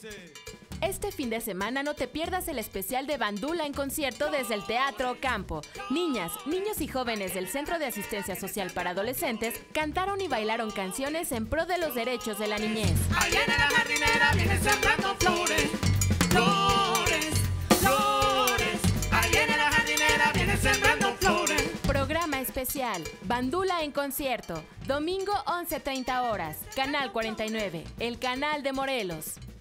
Este fin de semana no te pierdas el especial de Bandula en concierto desde el Teatro Campo. Niñas, niños y jóvenes del Centro de Asistencia Social para Adolescentes cantaron y bailaron canciones en pro de los derechos de la niñez. Ahí viene la jardinera, viene sembrando flores, flores, flores. Ahí viene la jardinera, viene sembrando flores. Programa especial, Bandula en concierto, domingo 11:30 horas, Canal 49, el canal de Morelos.